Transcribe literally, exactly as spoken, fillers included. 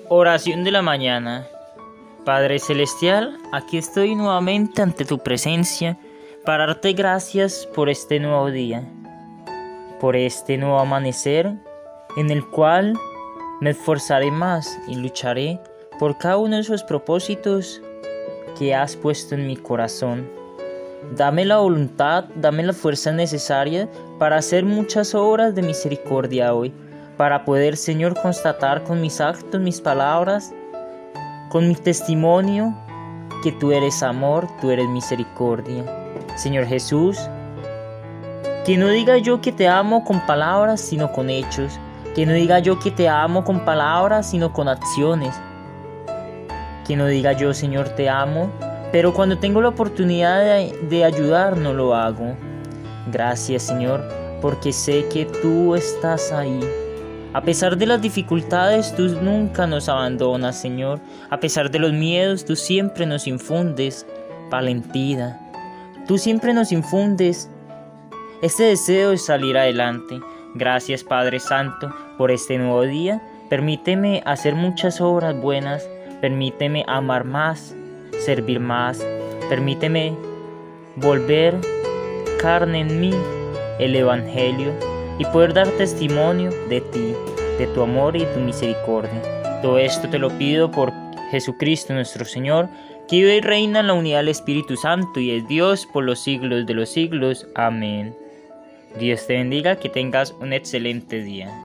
Oración de la mañana. Padre Celestial, aquí estoy nuevamente ante tu presencia para darte gracias por este nuevo día, por este nuevo amanecer en el cual me esforzaré más y lucharé por cada uno de esos propósitos que has puesto en mi corazón. Dame la voluntad, dame la fuerza necesaria para hacer muchas obras de misericordia hoy, para poder, Señor, constatar con mis actos, mis palabras, con mi testimonio, que tú eres amor, tú eres misericordia. Señor Jesús, que no diga yo que te amo con palabras, sino con hechos. Que no diga yo que te amo con palabras, sino con acciones. Que no diga yo, Señor, te amo, pero cuando tengo la oportunidad de, de ayudar, no lo hago. Gracias, Señor, porque sé que tú estás ahí. A pesar de las dificultades, tú nunca nos abandonas, Señor. A pesar de los miedos, tú siempre nos infundes valentía. Tú siempre nos infundes este deseo de salir adelante. Gracias, Padre Santo, por este nuevo día. Permíteme hacer muchas obras buenas. Permíteme amar más, servir más. Permíteme volver carne en mí el Evangelio y poder dar testimonio de ti, de tu amor y tu misericordia. Todo esto te lo pido por Jesucristo nuestro Señor, que vive y reina en la unidad del Espíritu Santo y es Dios por los siglos de los siglos. Amén. Dios te bendiga, que tengas un excelente día.